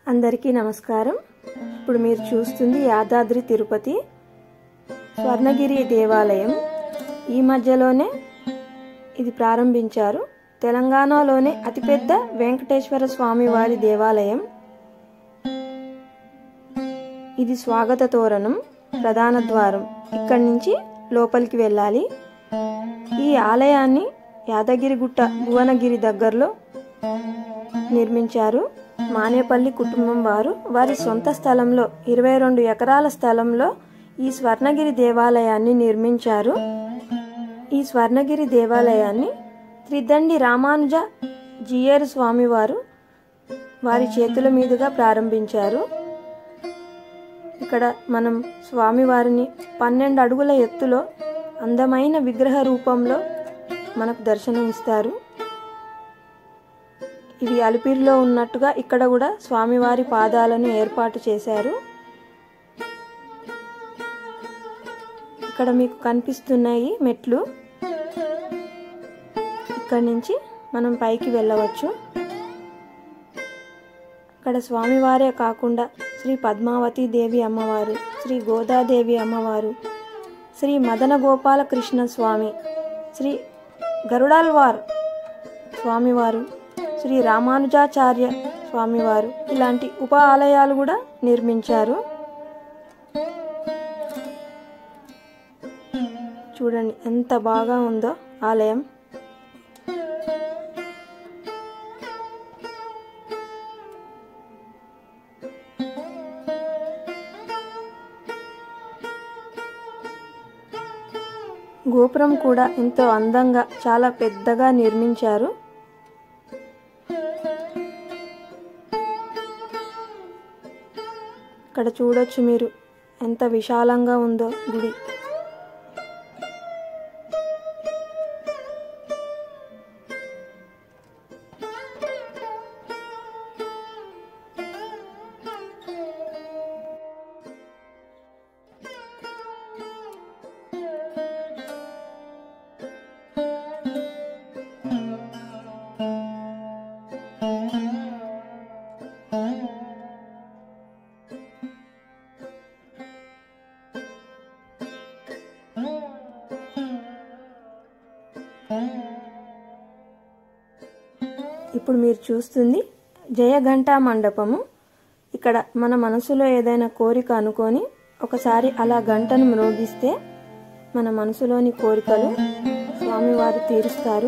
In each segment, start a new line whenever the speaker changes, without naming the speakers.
అందరికీ నమస్కారం. ఇప్పుడు మీరు చూస్తుంది యాదాద్రి తిరుపతి స్వర్ణగిరి దేవాలయం. ఈ మధ్యలోనే ఇది ప్రారంభించారు. తెలంగాణలోనే అతిపెద్ద వెంకటేశ్వర స్వామి వారి దేవాలయం. ఇది స్వాగత తోరణం, ప్రధాన ద్వారం. ఇక్కడి నుంచి లోపలికి వెళ్ళాలి. ఈ ఆలయాన్ని యాదగిరిగుట్ట భువనగిరి దగ్గరలో నిర్మించారు. మానేపల్లి కుటుంబం వారి సొంత స్థలంలో 22 ఎకరాల స్థలంలో ఈ స్వర్ణగిరి దేవాలయాన్ని నిర్మించారు. ఈ స్వర్ణగిరి దేవాలయాన్ని త్రిదండి రామానుజ జీయర్ స్వామి వారి చేతుల మీదుగా ప్రారంభించారు. ఇక్కడ మనం స్వామివారిని 12 అడుగుల ఎత్తులో అందమైన విగ్రహ రూపంలో మనకు దర్శనం ఇస్తారు. ఇవి అలిపిరిలో ఉన్నట్టుగా ఇక్కడ కూడా స్వామివారి పాదాలను ఏర్పాటు చేశారు. ఇక్కడ మీకు కనిపిస్తున్నాయి మెట్లు. ఇక్కడి నుంచి మనం పైకి వెళ్ళవచ్చు. ఇక్కడ స్వామివారే కాకుండా శ్రీ పద్మావతి దేవి అమ్మవారు, శ్రీ గోదాదేవి అమ్మవారు, శ్రీ మదన గోపాల కృష్ణ స్వామి, శ్రీ గరుడాల్వార్ స్వామివారు, శ్రీ రామానుజాచార్య స్వామివారు ఇలాంటి ఉప ఆలయాలు కూడా నిర్మించారు. చూడండి ఎంత బాగా ఉందో ఆలయం. గోపురం కూడా ఎంతో అందంగా చాలా పెద్దగా నిర్మించారు. ఇక్కడ చూడొచ్చు మీరు ఎంత విశాలంగా ఉందో గుడి. ఇప్పుడు మీరు చూస్తుంది జయఘంటా మండపము. ఇక్కడ మన మనసులో ఏదైనా కోరిక అనుకొని ఒకసారి అలా గంటను మ్రోగిస్తే మన మనసులోని కోరికలు స్వామివారు తీరుస్తారు.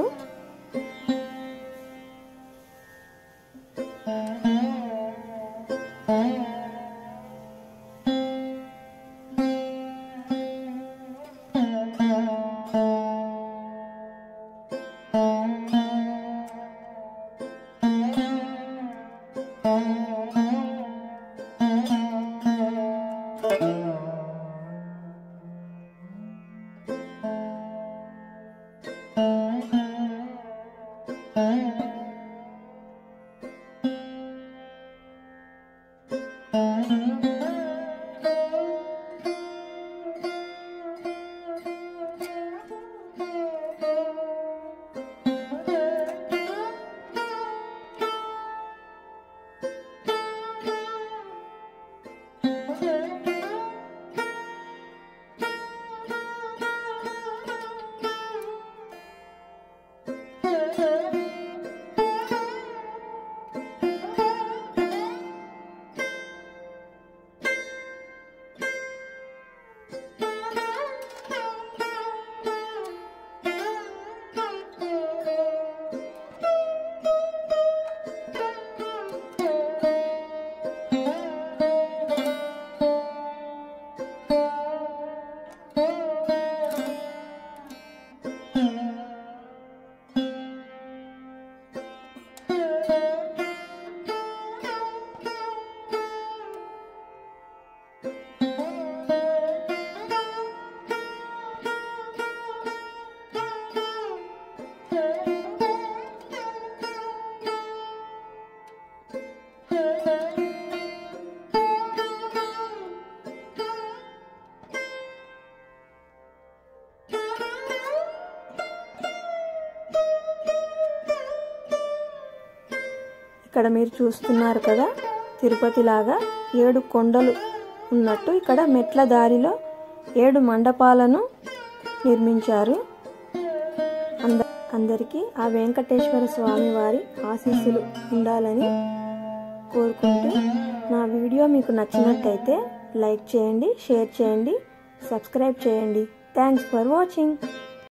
ఇక్కడ మీరు చూస్తున్నారు కదా తిరుపతిలాగా 7 కొండలు ఉన్నట్టు ఇక్కడ మెట్ల దారిలో 7 మండపాలను నిర్మించారు. అందరికీ ఆ వెంకటేశ్వర స్వామి వారి ఆశీస్సులు ఉండాలని కోరుకుంటూ, నా వీడియో మీకు నచ్చినట్టయితే లైక్ చేయండి, షేర్ చేయండి, సబ్స్క్రైబ్ చేయండి. Thanks for watching.